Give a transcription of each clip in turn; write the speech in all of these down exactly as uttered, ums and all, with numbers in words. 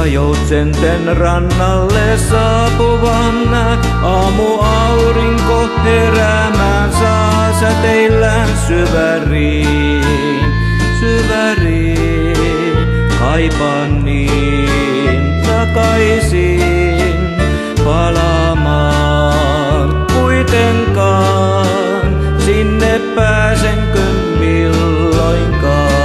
ja joutsenten rannalle saapuvan näet. Aamu aurinko heräämään saa säteillään syväriin, syväriin. Kaipaan niin takaisin palaamaan kuitenkaan, sinne pääsenkö milloinkaan.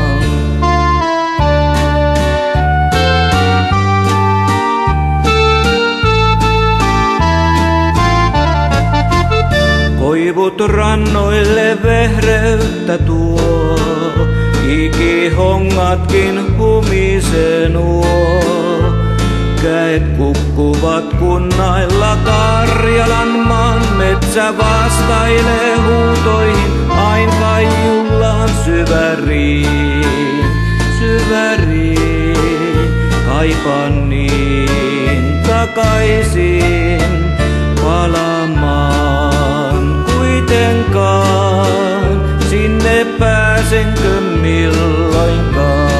Koivut rannoille vehreyttä tuo, ikihongatkin humisee nuo. Käet kukkuvat kunnailla Karjalan maan, metsä vastailee huutoihin ain kaiullaan syväriin, syväriin. Kaipaan niin takaisin palaamaan kuitenkaan, sinne pääsenkö milloinkaan.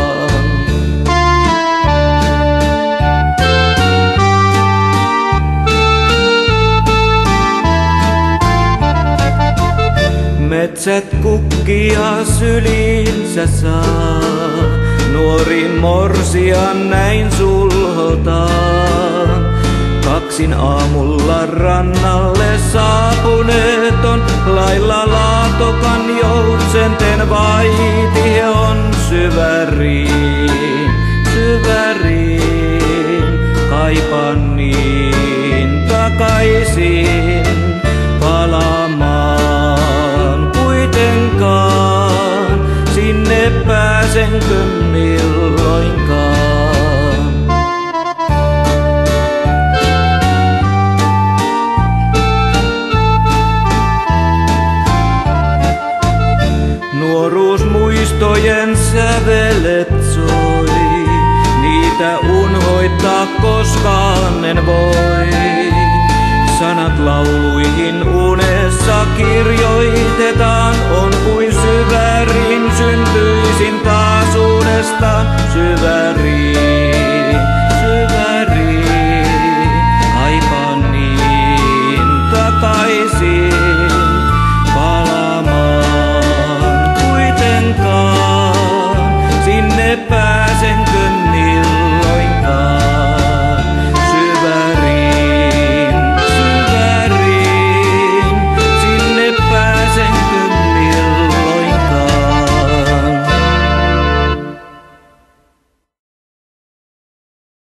Metsät kukkia syliinsä saa, nuori morsian näin sulhotaan. Kaksin aamulla rannalle saapuneet on, lailla Laatokan joutsenten vaiti on syväriin, syväriin. Kaipaan niin takaisin palaamaan kuitenkaan, sinne pääsenkö milloinkaan. Nuoruusmuistojen sävelet soi, niitä unhoittaa koskaan en voi. Sanat lauluihin unessa kirjoitetaan, on kuin syvärin syntynyt.